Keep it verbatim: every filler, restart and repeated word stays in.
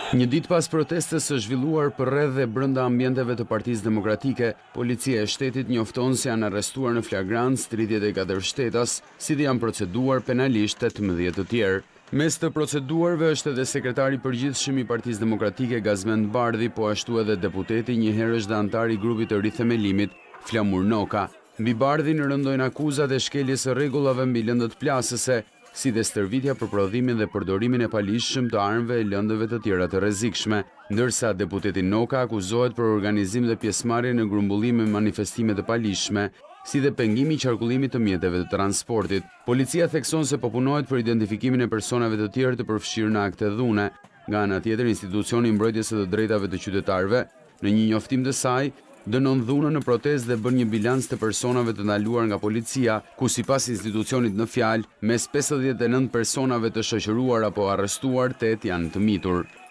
Një ditë pas protestës së zhvilluar përreth dhe brenda ambienteve të Partisë Demokratike, policia e shtetit njofton se janë arrestuar në flagrancë tridhjetë e katër shtetas, si dhe janë proceduar penalisht tetëmbëdhjetë të tjerë. Mes të proceduarve është edhe sekretari i përgjithshëm i Partisë Demokratike Gazmend Bardhi, po ashtu edhe deputeti njëherësh dhe antar i grupit të rithemelimit Flamur Noka. Mbi Bardhin rëndojnë akuzat e shkeljes së rregullave mbi lëndët plasëse, si dhe stërvitja për prodhimin dhe përdorimin e palishëm të armëve e lëndëve të tjera të rrezikshme, ndërsa deputeti Noka akuzohet për organizim dhe pjesëmarrje në grumbullime me manifestime të palishme, si dhe pengimi i qarkullimit të mjeteve të transportit. Policia thekson se po punohet për identifikimin e personave të tjerë të përfshirë në akte dhune. Nga ana tjetër, institucioni i mbrojtjes së të drejtave të qytetarëve, në një njoftim të saj, dënon dhunën në protestë dhe bën një bilans të personave të ndaluar nga policia, ku sipas institucionit në fjalë, mes pesëdhjetë e nëntë personave të shoqëruar apo arrestuar, tetë janë të mitur.